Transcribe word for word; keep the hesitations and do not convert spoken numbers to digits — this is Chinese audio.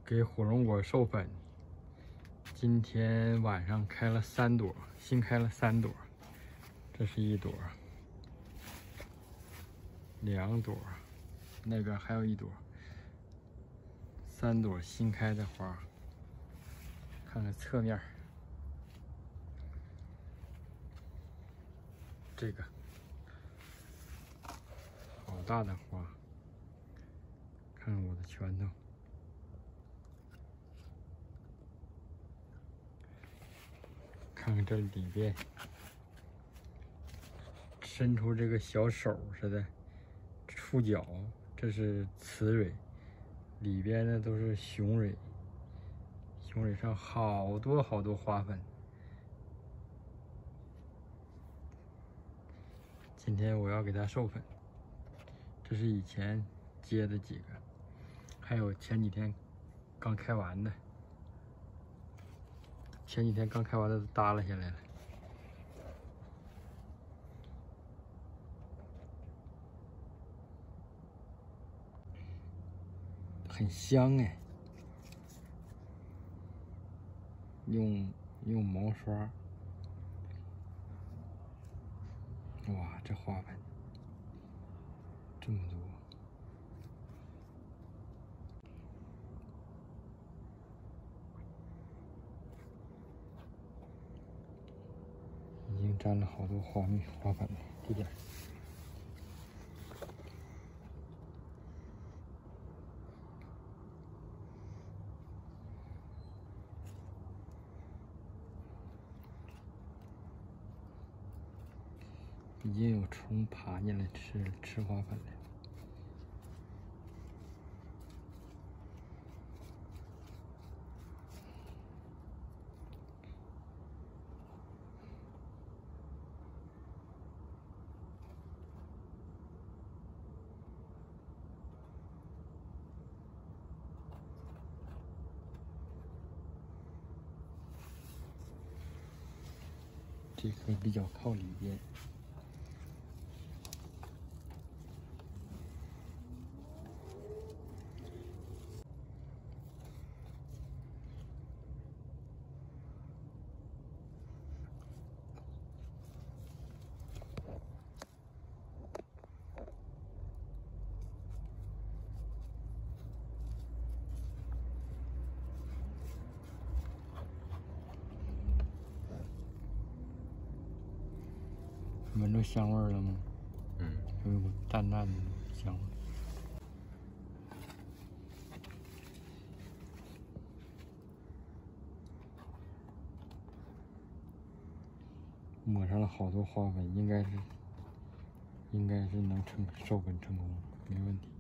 给火龙果授粉，今天晚上开了三朵，新开了三朵，这是一朵，两朵，那边还有一朵，三朵新开的花。看看侧面，这个好大的花，看看我的拳头。 看看这里边，伸出这个小手似的触角，这是雌蕊，里边呢都是雄蕊，雄蕊上好多好多花粉。今天我要给它授粉，这是以前接的几个，还有前几天刚开完的。 前几天刚开完的都耷拉下来了，很香哎！用用毛刷，哇，这花粉这么多。 已经沾了好多花蜜花粉了，这点已经有虫爬进来吃吃花粉了。这棵比较靠里边，闻着香味了吗？嗯，有一股淡淡的香味。抹上了好多花粉，应该是，应该是能成授粉成功，没问题。